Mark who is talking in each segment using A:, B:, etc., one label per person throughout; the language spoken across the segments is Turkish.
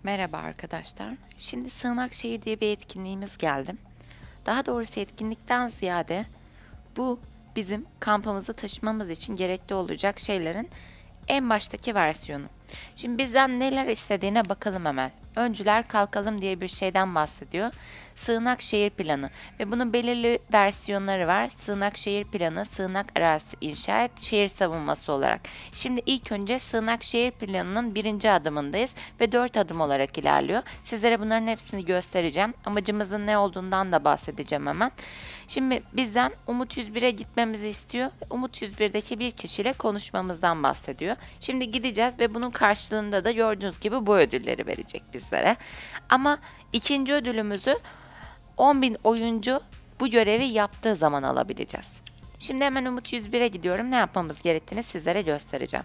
A: Merhaba arkadaşlar. Şimdi Sığınak Şehir diye bir etkinliğimiz geldi. Daha doğrusu etkinlikten ziyade bu bizim kampımızı taşımamız için gerekli olacak şeylerin en baştaki versiyonu. Şimdi bizden neler istediğine bakalım hemen. Öncüler kalkalım diye bir şeyden bahsediyor. Sığınak şehir planı ve bunun belirli versiyonları var. Sığınak şehir planı, sığınak arazisi inşa et, şehir savunması olarak. Şimdi ilk önce sığınak şehir planının birinci adımındayız ve 4 adım olarak ilerliyor. Sizlere bunların hepsini göstereceğim. Amacımızın ne olduğundan da bahsedeceğim hemen. Şimdi bizden Umut 101'e gitmemizi istiyor. Umut 101'deki bir kişiyle konuşmamızdan bahsediyor. Şimdi gideceğiz ve bunun karşılığında da gördüğünüz gibi bu ödülleri verecek bizlere. Ama ikinci ödülümüzü 10.000 oyuncu bu görevi yaptığı zaman alabileceğiz. Şimdi hemen Umut 101'e gidiyorum. Ne yapmamız gerektiğini sizlere göstereceğim.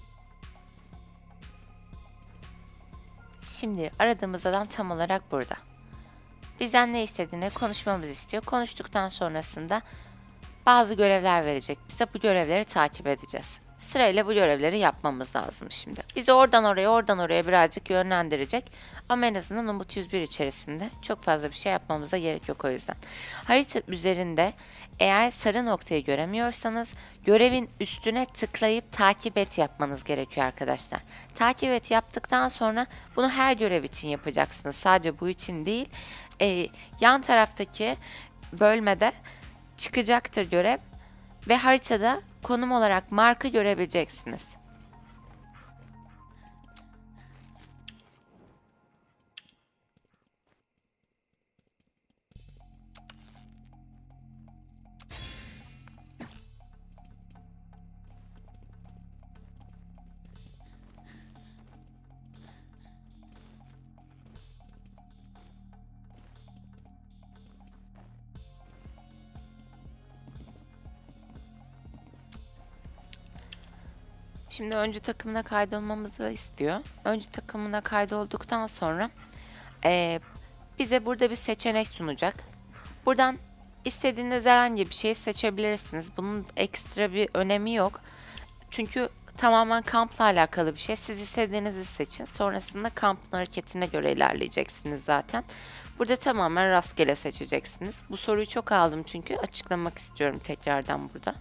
A: Şimdi aradığımız adam tam olarak burada. Bizden ne istediğini konuşmamızı istiyor. Konuştuktan sonrasında bazı görevler verecek bize. Bu görevleri takip edeceğiz. Sırayla bu görevleri yapmamız lazım şimdi. Bizi oradan oraya birazcık yönlendirecek. Ama en azından Umut 101 içerisinde çok fazla bir şey yapmamıza gerek yok o yüzden. Harita üzerinde eğer sarı noktayı göremiyorsanız görevin üstüne tıklayıp takip et yapmanız gerekiyor arkadaşlar. Takip et yaptıktan sonra bunu her görev için yapacaksınız. Sadece bu için değil. Yan taraftaki bölmede çıkacaktır görev ve haritada konum olarak marka görebileceksiniz. Şimdi öncü takımına kaydolmamızı istiyor. Öncü takımına kaydolduktan sonra bize burada bir seçenek sunacak. Buradan istediğiniz herhangi bir şeyi seçebilirsiniz. Bunun ekstra bir önemi yok. Çünkü tamamen kampla alakalı bir şey. Siz istediğinizi seçin. Sonrasında kampın hareketine göre ilerleyeceksiniz zaten. Burada tamamen rastgele seçeceksiniz. Bu soruyu çok aldım çünkü açıklamak istiyorum tekrardan burada.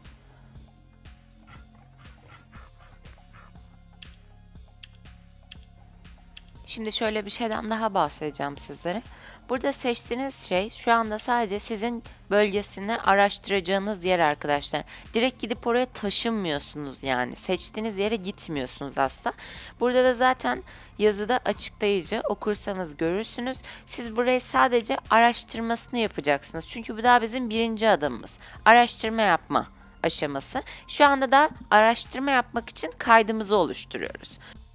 A: Şimdi şöyle bir şeyden daha bahsedeceğim sizlere. Burada seçtiğiniz şey şu anda sadece sizin bölgesini araştıracağınız yer arkadaşlar. Direkt gidip oraya taşınmıyorsunuz yani. Seçtiğiniz yere gitmiyorsunuz aslında. Burada da zaten yazıda açıklayıcı okursanız görürsünüz. Siz burayı sadece araştırmasını yapacaksınız. Çünkü bu daha bizim birinci adımımız. Araştırma yapma aşaması. Şu anda da araştırma yapmak için kaydımızı oluşturuyoruz.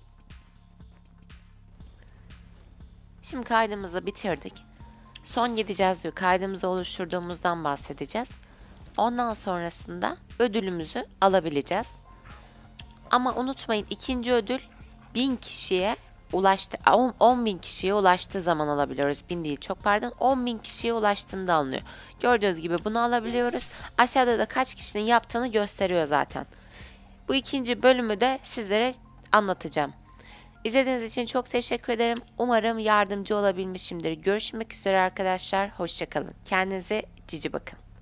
A: Şimdi kaydımızı bitirdik. Son gideceğiz diyor. Kaydımızı oluşturduğumuzdan bahsedeceğiz. Ondan sonrasında ödülümüzü alabileceğiz. Ama unutmayın ikinci ödül 1000 kişiye ulaştı, 10.000 kişiye ulaştığı zaman alabiliyoruz. 1000 değil çok pardon 10.000 kişiye ulaştığında alınıyor. Gördüğünüz gibi bunu alabiliyoruz. Aşağıda da kaç kişinin yaptığını gösteriyor zaten. Bu ikinci bölümü de sizlere anlatacağım. İzlediğiniz için çok teşekkür ederim. Umarım yardımcı olabilmişimdir. Görüşmek üzere arkadaşlar. Hoşça kalın. Kendinize cici bakın.